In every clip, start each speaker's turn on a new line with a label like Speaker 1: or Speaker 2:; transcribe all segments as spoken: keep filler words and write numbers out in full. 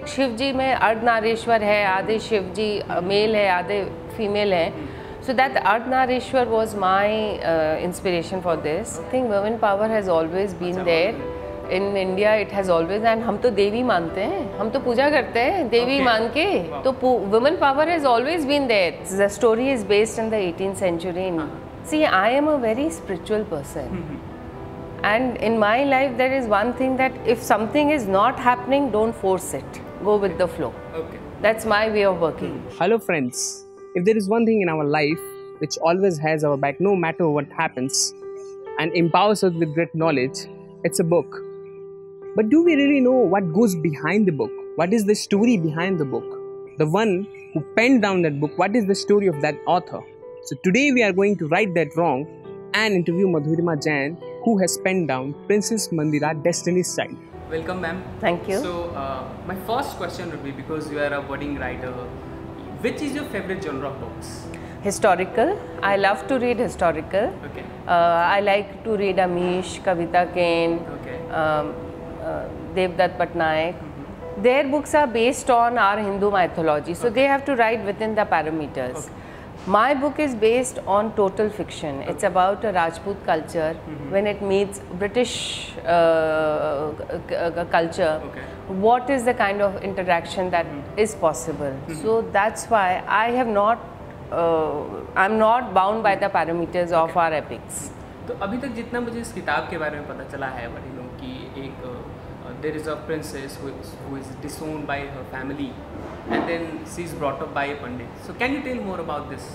Speaker 1: शिव जी में अर्धनारीश्वर है, आधे शिव जी मेल है, आधे फीमेल है. So that Ardhnarishwar was my uh, inspiration for this. I think women power has always been there. In India it has always, and हम तो देवी मानते हैं, हम तो पूजा करते हैं देवी okay. मान के, wow. तो women power has always been there. The story is based in the eighteenth century. Uh-huh. See, I am a very spiritual person. Mm-hmm. And in my life there is one thing that if something is not happening, don't force it. Go with the flow. Okay. That's my way of working.
Speaker 2: Hello friends. If there is one thing in our life which always has our back no matter what happens and empowers us with great knowledge, it's a book. But do we really know what goes behind the book? What is the story behind the book? The one who penned down that book, what is the story of that author? So today we are going to right that wrong and interview Madhurima Jain, who has penned down Princess Mandira Destiny's Child.
Speaker 3: Welcome, ma'am.
Speaker 1: Thank you.
Speaker 3: So uh, my first question would be, because you are a budding writer, which is your favorite genre of books?
Speaker 1: Historical. I love to read historical. Okay. Uh, I like to read Amish, Kavita Kane, okay. um, uh, Devdutt Patnaik. Mm-hmm. Their books are based on our Hindu mythology, so okay. they have to write within the parameters. Okay. My book is based on total fiction. Okay. It's about a Rajput culture mm-hmm. when it meets British uh, culture. Okay. What is the kind of interaction that mm-hmm. is possible? Mm-hmm. So that's why I have not, uh, I'm not bound by the parameters okay. of our epics.
Speaker 3: तो अभी तक जितना मुझे इस किताब के बारे में पता चला है वडीलों की, एक there is a princess who is, who is disowned by her family and then she is brought up by a pandit. So can you tell more about this?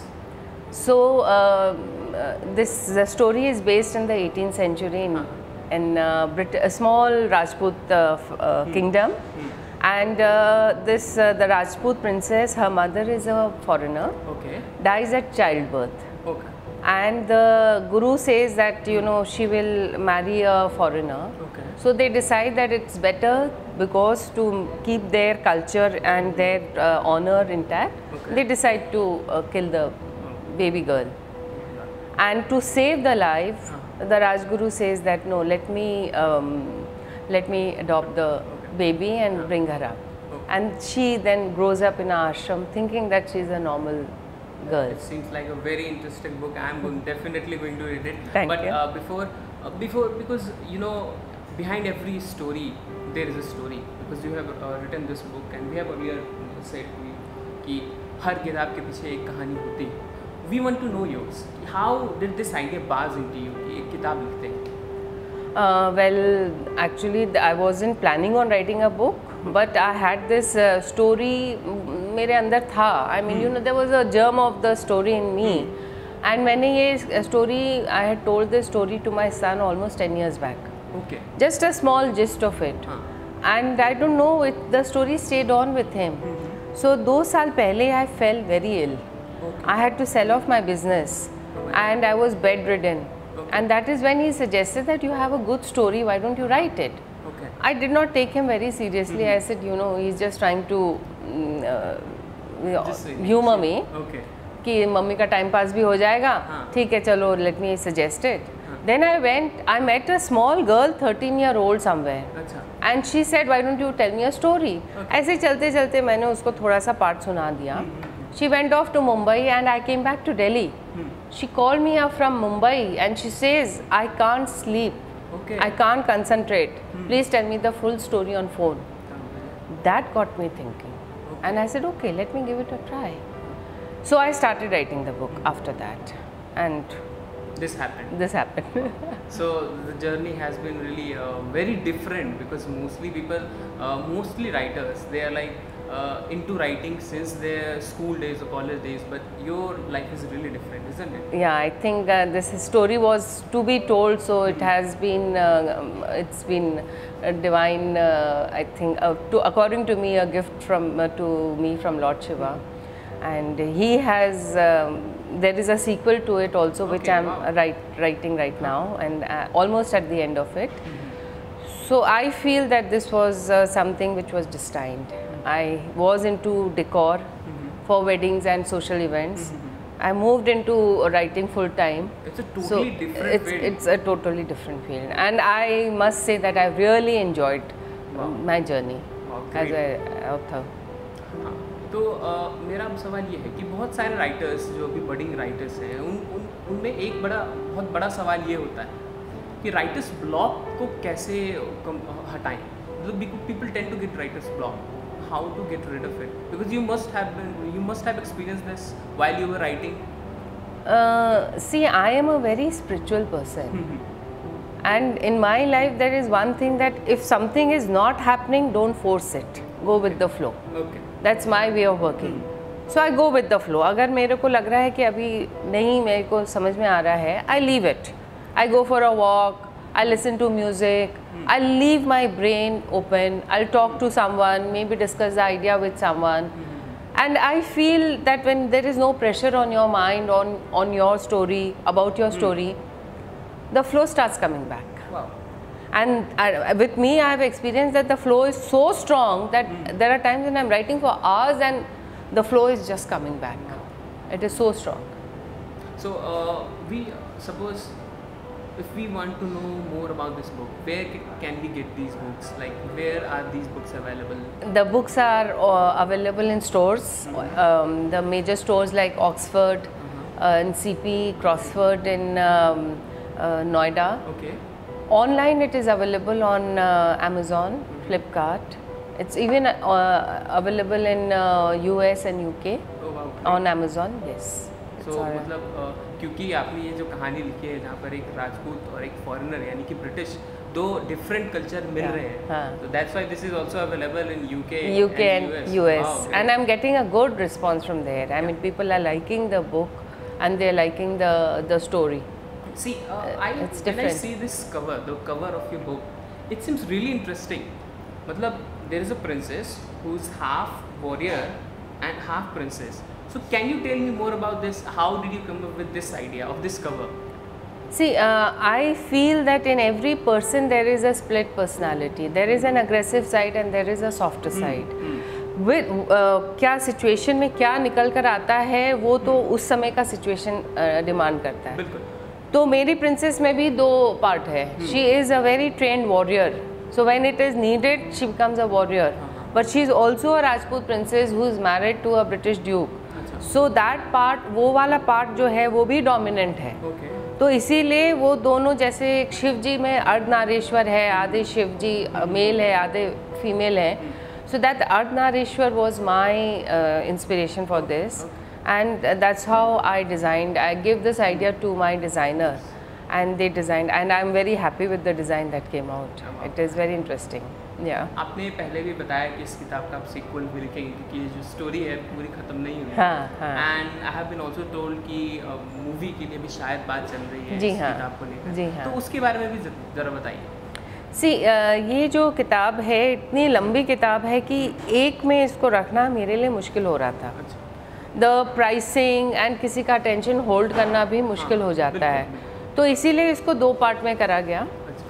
Speaker 1: So uh, uh, this the story is based in the eighteenth century in, huh. in uh, Brit a small Rajput uh, uh, hmm. kingdom. Hmm. And uh, this uh, the Rajput princess, her mother is a foreigner, okay. dies at childbirth. Okay. And the guru says that, you know, she will marry a foreigner. Okay. So they decide that it's better, because to keep their culture and their uh, honor intact, okay. they decide to uh, kill the baby girl. And to save the life, uh-huh. the Rajguru says that no, let me um, let me adopt the baby and uh-huh. bring her up. Okay. And she then grows up in an ashram, thinking that she's a normal girl.
Speaker 3: It seems like a very interesting book. I'm going, definitely going to read it.
Speaker 1: Thank
Speaker 3: but
Speaker 1: you.
Speaker 3: Uh, before, uh, before, because you know, behind every story there is a story. Because you have uh, written this book, and we have earlier said कि हर किताब के पीछे एक कहानी होती है. We want to know yours. How did this idea buzz into you कि एक किताब लिखते हैं?
Speaker 1: Uh, well, actually, I wasn't planning on writing a book, but I had this uh, story. मेरे अंदर था. I mean, hmm. you know, there was a germ of the story in me. Hmm. And मैंने ये story, I had told this story to my son almost ten years back. Okay. Just a small gist of it. Huh. And I don't know, it, the story stayed on with him. Mm-hmm. So दो साल पहले I fell very ill. Okay. I had to sell off my business, okay. and I was bedridden. Okay. And that is when he suggested that you have a good story, why don't you write it? Okay. I did not take him very seriously. Mm-hmm. I said, you know, he's just trying to uh, humor me. Okay. कि mummy का time pass भी हो जाएगा, ठीक है चलो, let me suggest it. Then I went, I met a small girl, thirteen year old somewhere. Achha. And she said, why don't you tell me a story? Okay. ऐसे चलते चलते मैंने उसको थोड़ा सा पार्ट सुना दिया. She went off to Mumbai and I came back to Delhi. Hmm. She called me up from Mumbai and she says, I can't sleep. Okay. I can't concentrate. Hmm. Please tell me the full story on phone. Okay. That got me thinking. Okay. And I said, okay, let me give it a try. So I started writing the book after that. And
Speaker 3: this happened.
Speaker 1: This happened.
Speaker 3: So the journey has been really uh, very different, because mostly people, uh, mostly writers, they are like uh, into writing since their school days or college days, but your life is really different, isn't it?
Speaker 1: Yeah, I think uh, this story was to be told, so it has been, uh, it's been a divine, uh, I think, uh, to, according to me, a gift from uh, to me from Lord Shiva. And he has, um, there is a sequel to it also, okay, which I am wow. write, writing right now, and uh, almost at the end of it. Mm-hmm. So I feel that this was uh, something which was destined. Mm-hmm. I was into decor mm-hmm. for weddings and social events. Mm-hmm. I moved into writing full time.
Speaker 3: It's a totally
Speaker 1: so
Speaker 3: different
Speaker 1: it's,
Speaker 3: field.
Speaker 1: It's a totally different field. And I must say that I really enjoyed wow. my journey.
Speaker 3: Wow,
Speaker 1: as an author.
Speaker 3: हाँ, तो uh, मेरा अब सवाल ये है कि बहुत सारे राइटर्स जो अभी बडिंग राइटर्स हैं उन उन उनमें एक बड़ा बहुत बड़ा सवाल ये होता है कि राइटर्स ब्लॉक को कैसे कम, हटाएं. मतलब people tend to get writers block. How to get rid of it? Because you must have been, you must have experienced this while you were writing.
Speaker 1: Uh, see, I am a very spiritual person. And in my life, there is one thing that if something is not happening, don't force it. Go with the flow.
Speaker 3: Okay.
Speaker 1: That's my way of working. So I go with the flow. अगर मेरे को लग रहा है कि अभी नहीं मेरे को समझ में आ रहा है, I leave it. I go for a walk. I listen to music. I'll leave my brain open. I'll talk to someone, maybe discuss the idea with someone. And I feel that when there is no pressure on your mind, on, on your story, about your story, the flow starts coming back.
Speaker 3: Wow.
Speaker 1: And I, with me, I have experienced that the flow is so strong that there are times when I'm writing for hours and the flow is just coming back. It is so strong.
Speaker 3: So uh, we suppose if we want to know more about this book, where can we get these books? Like, where are these books available?
Speaker 1: The books are uh, available in stores, mm-hmm. um, the major stores like Oxford, mm-hmm. uh, in C P, Crossford in um, uh, Noida.
Speaker 3: Okay.
Speaker 1: Online it is available on uh, Amazon, mm-hmm. Flipkart. It's even uh, available in uh, U S and U K.
Speaker 3: Oh, wow.
Speaker 1: On Amazon, yes.
Speaker 3: So, मतलब uh, क्योंकि आपने ये जो कहानी लिखी है जहाँ पर एक राजपूत और एक फॉरेनर यानी कि ब्रिटिश दो डिफरेंट कल्चर मिल
Speaker 1: yeah.
Speaker 3: रहे हैं,
Speaker 1: हाँ.
Speaker 3: so that's why this is also available in U K,
Speaker 1: U K and,
Speaker 3: and
Speaker 1: U S,
Speaker 3: wow,
Speaker 1: and I'm getting a good response from there. I yeah. mean, people are liking the book and they're liking the the story.
Speaker 3: See, uh, I
Speaker 1: it's
Speaker 3: when
Speaker 1: different.
Speaker 3: I see this cover, the cover of your book, it seems really interesting. मतलब there is a princess who's half warrior and half princess. So can you tell me more about this? How did you come up with this idea of this cover?
Speaker 1: See, uh, I feel that in every person there is a split personality. There is an aggressive side and there is a softer side.
Speaker 3: Hmm.
Speaker 1: With uh, क्या situation में क्या निकल कर आता है वो तो उस समय का situation डिमांड करता है.
Speaker 3: बिल्कुल.
Speaker 1: तो मेरी princess में भी दो part है. She is a very trained warrior. So when it is needed, she becomes a warrior. But she is also a Rajput princess who is married to a British duke. So that part, वो वाला part जो है वो भी dominant है.
Speaker 3: Okay.
Speaker 1: तो इसीलिए वो दोनों जैसे शिव जी में अर्धनारीश्वर है, आधे शिव जी मेल है, आधे फीमेल है. So that Ardhanarishvara was my uh, inspiration for this, and that's how I designed. I gave this idea to my designer, and they designed, and I'm very happy with the design that came out. It is very interesting. Yeah.
Speaker 3: आपने पहले भी बताया कि इस किताब का आप sequel भी लिखेंगे क्योंकि ये जो स्टोरी है पूरी ख़त्म नहीं हुई.
Speaker 1: हाँ, हाँ.
Speaker 3: And I have been also told कि मूवी के लिए भी शायद बात चल रही है
Speaker 1: जी
Speaker 3: इस
Speaker 1: हाँ,
Speaker 3: किताब को लेकर.
Speaker 1: जी हाँ.
Speaker 3: तो उसके बारे में भी ज़रा बताइए.
Speaker 1: सी uh, ये जो किताब है इतनी लंबी किताब है कि एक में इसको रखना मेरे लिए मुश्किल हो रहा था. द प्राइसिंग एंड किसी का अटेंशन होल्ड करना भी मुश्किल हो जाता है. तो इसीलिए इसको दो पार्ट में करा गया.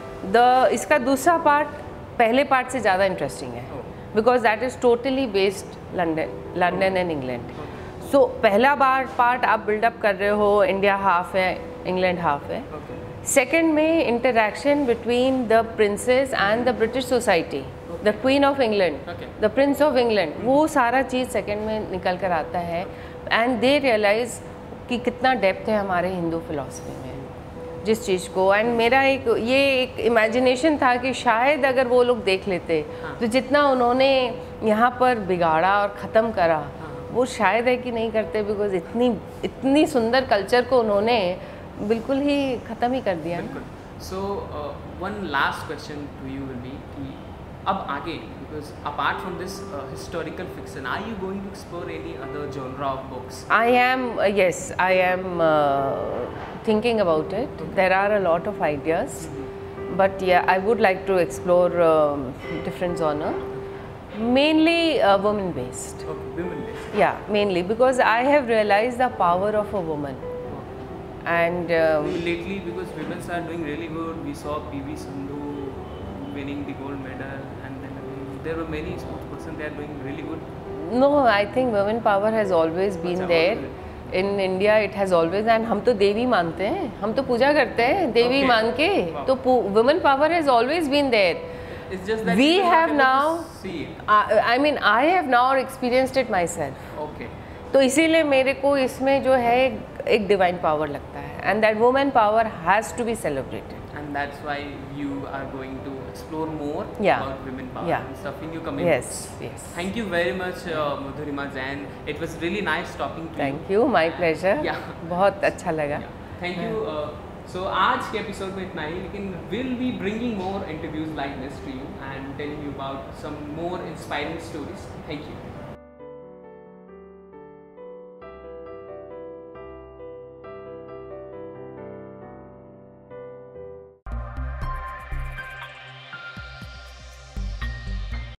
Speaker 1: द इसका दूसरा पार्ट पहले पार्ट से ज़्यादा इंटरेस्टिंग है because that is totally based London London and England. So पहला बार पार्ट आप बिल्डअप कर रहे हो, इंडिया हाफ है, इंग्लैंड हाफ है. सेकेंड में interaction between the princess and the British society, the queen of England, the prince of England, वो सारा चीज़ सेकेंड में निकल कर आता है. एंड दे रियलाइज कि कितना डेप्थ है हमारे हिंदू फिलॉसफी में जिस चीज़ को. एंड मेरा एक ये एक इमेजिनेशन था कि शायद अगर वो लोग देख लेते हाँ. तो जितना उन्होंने यहाँ पर बिगाड़ा और ख़त्म करा हाँ. वो शायद है कि नहीं करते बिकॉज इतनी इतनी सुंदर कल्चर को उन्होंने बिल्कुल ही ख़त्म ही कर दिया.
Speaker 3: So one last question to you will be कि अब आगे because apart from this uh, historical fiction, are you going to explore any other genre of books?
Speaker 1: I am uh, yes, I am uh, thinking about it. Okay. There are a lot of ideas, mm-hmm. but yeah, I would like to explore um, different genre, mainly uh, women based.
Speaker 3: Okay, women based.
Speaker 1: Yeah, mainly because I have realized the power of a woman. Okay. And um,
Speaker 3: lately, because women are doing really good, we saw P V Sindhu winning the gold medal, and then there were many sports persons they are doing really good.
Speaker 1: No, I think women power has always been there. In India it has always, and हम तो देवी मानते हैं, हम तो पूजा करते हैं देवी
Speaker 3: okay.
Speaker 1: मान के. wow. तो women power has always been there.
Speaker 3: It's just that
Speaker 1: we
Speaker 3: you are
Speaker 1: have
Speaker 3: not able
Speaker 1: now,
Speaker 3: to see it.
Speaker 1: I, I mean, I have now experienced it myself.
Speaker 3: Okay.
Speaker 1: तो इसीलिए मेरे को इसमें जो है एक डिवाइन पावर लगता है, and that women power has to be celebrated.
Speaker 3: And that's why you are going to explore more
Speaker 1: Yeah.
Speaker 3: about women power
Speaker 1: Yeah.
Speaker 3: and stuff in your coming
Speaker 1: Yes,
Speaker 3: books.
Speaker 1: yes.
Speaker 3: Thank you very much, uh, Madhurima Jain. It was really nice talking to you.
Speaker 1: Thank you, my pleasure.
Speaker 3: Yeah.
Speaker 1: बहुत अच्छा लगा.
Speaker 3: Thank you. सो आज के episode में इतना ही, लेकिन will be bringing more interviews like this to you and telling you about some more inspiring stories. Thank you.